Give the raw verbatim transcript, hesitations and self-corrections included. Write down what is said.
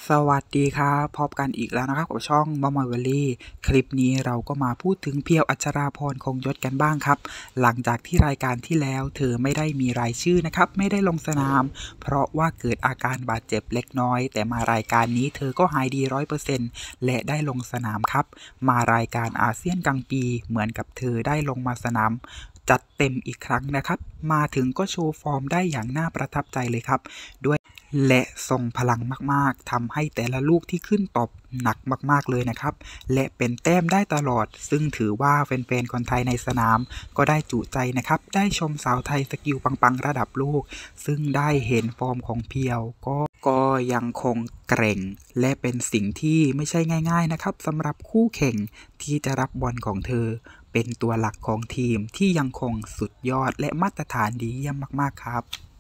สวัสดีครับพบกันอีกแล้วนะครับกับช่องมอมอยเวลลี่คลิปนี้เราก็มาพูดถึงเพียวอัชราพรคงยศกันบ้างครับหลังจากที่รายการที่แล้วเธอไม่ได้มีรายชื่อนะครับไม่ได้ลงสนามเพราะว่าเกิดอาการบาดเจ็บเล็กน้อยแต่มารายการนี้เธอก็หายดีร้อยเปอร์เซ็นต์และได้ลงสนามครับมารายการอาเซียนกลางปีเหมือนกับเธอได้ลงมาสนามจัดเต็มอีกครั้งนะครับมาถึงก็โชว์ฟอร์มได้อย่างน่าประทับใจเลยครับด้วยและทรงพลังมากๆทำให้แต่ละลูกที่ขึ้นตบหนักมากๆเลยนะครับและเป็นแต้มได้ตลอดซึ่งถือว่าแฟนๆคนไทยในสนามก็ได้จุใจนะครับได้ชมสาวไทยสกิลปังๆระดับโลกซึ่งได้เห็นฟอร์มของเพียวก็ก็ยังคงเกร่งและเป็นสิ่งที่ไม่ใช่ง่ายๆนะครับสำหรับคู่แข่งที่จะรับบอลของเธอเป็นตัวหลักของทีมที่ยังคงสุดยอดและมาตรฐานดีเยี่ยมมากๆครับ